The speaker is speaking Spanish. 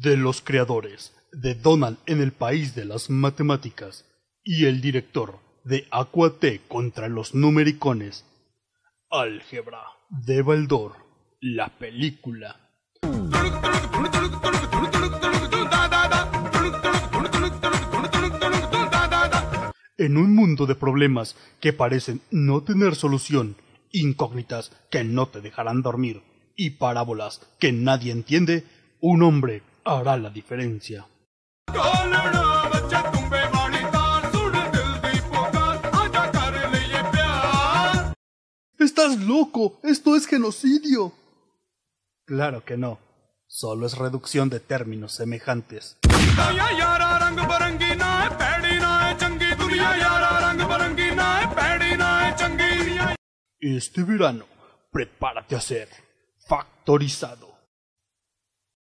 de los creadores de Donald en el país de las matemáticas y el director de Aqua T contra los numericones, Álgebra de Baldor, la película. En un mundo de problemas que parecen no tener solución, incógnitas que no te dejarán dormir y parábolas que nadie entiende, un hombre hará la diferencia. ¡Estás loco! ¡Esto es genocidio! Claro que no. Solo es reducción de términos semejantes. Este verano, prepárate a ser factorizado.